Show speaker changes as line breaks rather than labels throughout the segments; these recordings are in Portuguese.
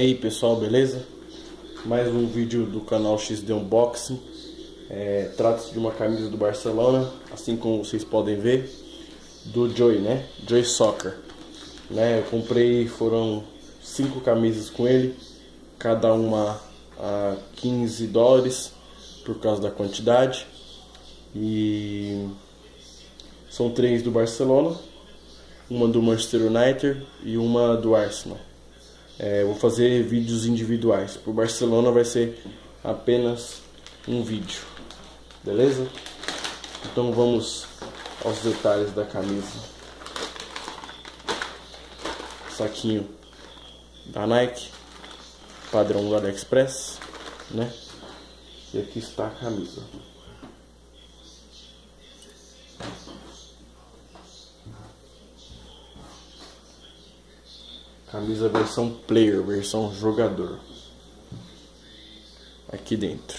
aí pessoal, beleza? Mais um vídeo do canal XD Unboxing. Trata-se de uma camisa do Barcelona, assim como vocês podem ver, do Joy, né? Joy Soccer, né? Eu comprei, foram 5 camisas com ele, cada uma a $15 por causa da quantidade. E são 3 do Barcelona, uma do Manchester United e uma do Arsenal. Vou fazer vídeos individuais. Pro Barcelona vai ser apenas um vídeo, beleza? Então vamos aos detalhes da camisa. Saquinho da Nike, padrão do AliExpress, né? E aqui está a camisa. Camisa versão player, versão jogador. Aqui dentro,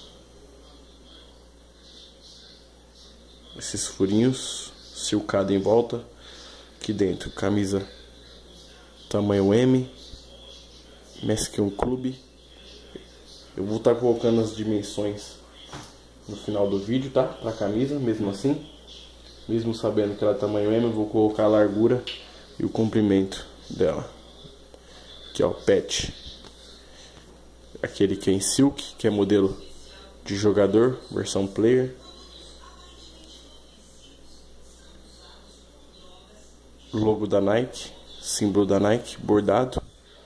esses furinhos, silcado em volta. Aqui dentro, camisa tamanho M, Mesquinho Clube. Eu vou estar colocando as dimensões no final do vídeo, tá? Pra camisa, mesmo assim. Mesmo sabendo que ela é tamanho M, eu vou colocar a largura e o comprimento dela. Aqui ó, patch. Aquele que é em silk, que é modelo de jogador, versão player. Logo da Nike, símbolo da Nike, bordado.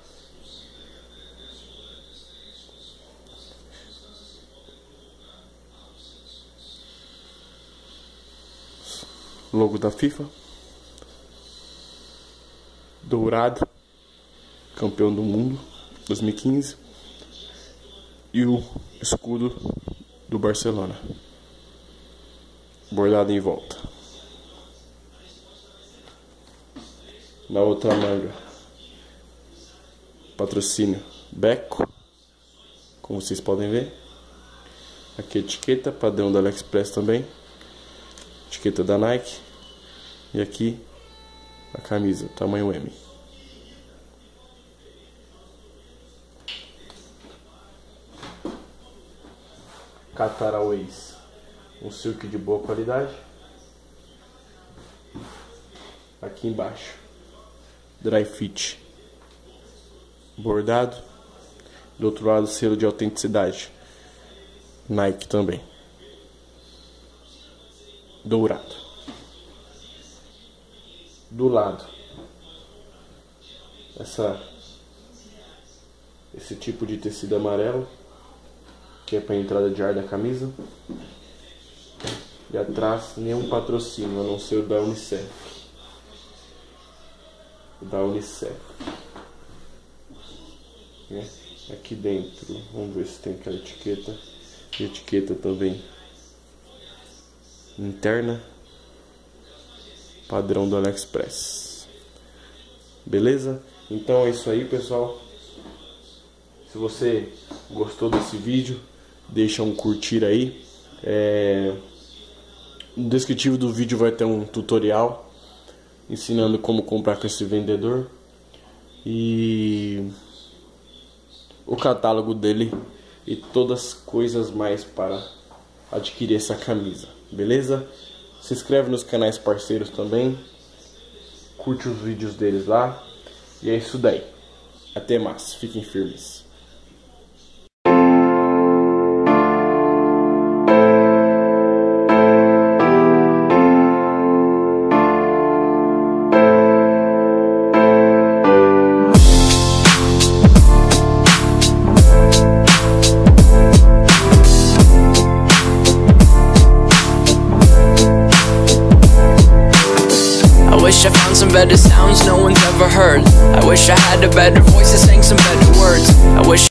Logo da FIFA. Dourado, campeão do mundo 2015, e o escudo do Barcelona bordado em volta. Na outra manga, patrocínio Beko, como vocês podem ver. Aqui a etiqueta, padrão da AliExpress também, etiqueta da Nike. E aqui a camisa, tamanho M. Qatar Airways, um silk de boa qualidade. Aqui embaixo, dry fit, bordado. Do outro lado, selo de autenticidade, Nike também, dourado. Do lado, esse tipo de tecido amarelo, que é para entrada de ar da camisa. E atrás, nenhum patrocínio, a não ser o da Unicef. Aqui dentro, vamos ver se tem aquela etiqueta. E etiqueta também interna, padrão do AliExpress. Beleza? Então é isso aí, pessoal. Se você gostou desse vídeo, deixa um curtir aí. No descritivo do vídeo vai ter um tutorial ensinando como comprar com esse vendedor e o catálogo dele e todas as coisas mais para adquirir essa camisa, beleza? Se inscreve nos canais parceiros também, curte os vídeos deles lá, e é isso daí. Até mais, fiquem firmes.
I wish I found some better sounds no one's ever heard. I wish I had a better voice that sang some better words. I wish